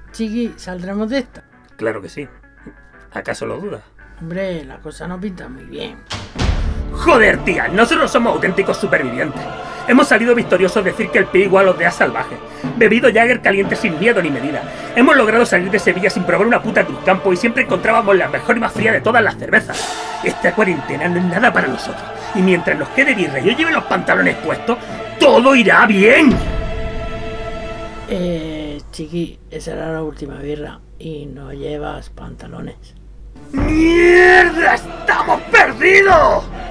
Chiqui, ¿saldremos de esta? Claro que sí. ¿Acaso lo dudas? Hombre, la cosa no pinta muy bien. ¡Joder, tía! Nosotros somos auténticos supervivientes. Hemos salido victoriosos de decir que el pie igual a los de salvaje. Bebido Jagger caliente sin miedo ni medida. Hemos logrado salir de Sevilla sin probar una puta Cruzcampo y siempre encontrábamos la mejor y más fría de todas las cervezas. Esta cuarentena no es nada para nosotros. Y mientras nos quede birra y yo lleve los pantalones puestos, todo irá bien. Chiqui, esa era la última birra y no llevas pantalones. ¡Mierda! ¡Estamos perdidos!